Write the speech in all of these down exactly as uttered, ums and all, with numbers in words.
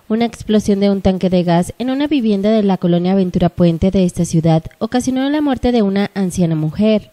Una explosión de un tanque de gas en una vivienda de la colonia Ventura Puente de esta ciudad ocasionó la muerte de una anciana mujer.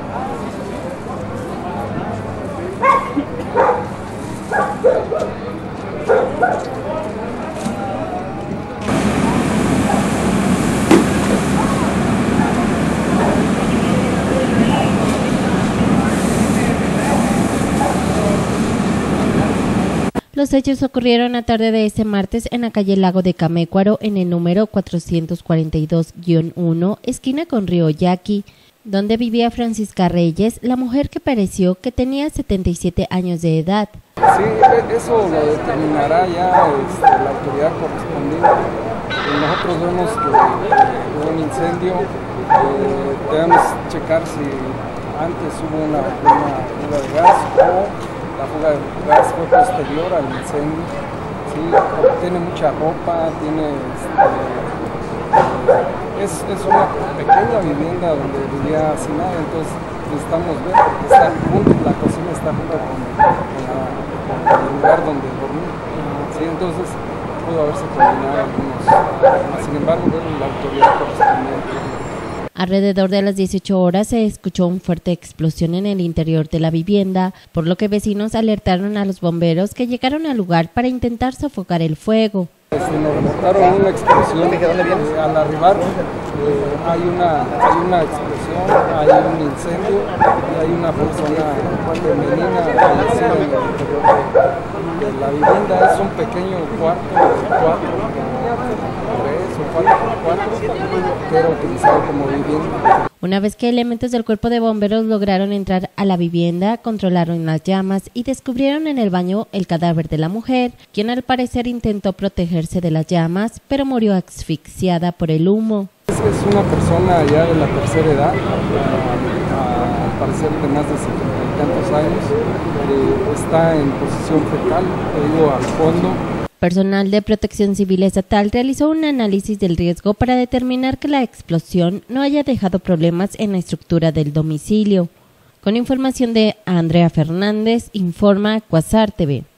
Los hechos ocurrieron a tarde de este martes en la calle Lago de Camécuaro, en el número cuatrocientos cuarenta y dos guion uno, esquina con Río Yaqui, donde vivía Francisca Reyes, la mujer que pereció, que tenía setenta y siete años de edad. Sí, eso lo determinará ya este, la autoridad correspondiente. Nosotros vemos que hubo un incendio, eh, debemos checar si antes hubo una, una fuga de gas o la fuga de gas fue posterior al incendio. Sí, tiene mucha ropa, tiene este, es, es una pequeña vivienda donde vivía sin nada, entonces necesitamos ver, porque está junto, la cocina está junto con, con, la, con el lugar donde dormía. Sí, entonces pudo haberse combinado algunos, sin embargo, ver la autoridad correspondiente. Alrededor de las dieciocho horas se escuchó una fuerte explosión en el interior de la vivienda, por lo que vecinos alertaron a los bomberos, que llegaron al lugar para intentar sofocar el fuego. Este, nos reportaron una explosión, eh, al arribar eh, hay, una, hay una explosión, hay un incendio y hay una persona femenina fallecida en el interior de, de la vivienda. Es un pequeño cuarto de cuatro por tres o cuatro por cuatro, que era utilizado como vivienda. Una vez que elementos del cuerpo de bomberos lograron entrar a la vivienda, controlaron las llamas y descubrieron en el baño el cadáver de la mujer, quien al parecer intentó protegerse de las llamas, pero murió asfixiada por el humo. Es, es una persona ya de la tercera edad, al parecer de más de setenta y tantos años, eh, está en posición fetal, te digo, al fondo. Personal de Protección Civil Estatal realizó un análisis del riesgo para determinar que la explosión no haya dejado problemas en la estructura del domicilio. Con información de Andrea Fernández, informa Quasar T V.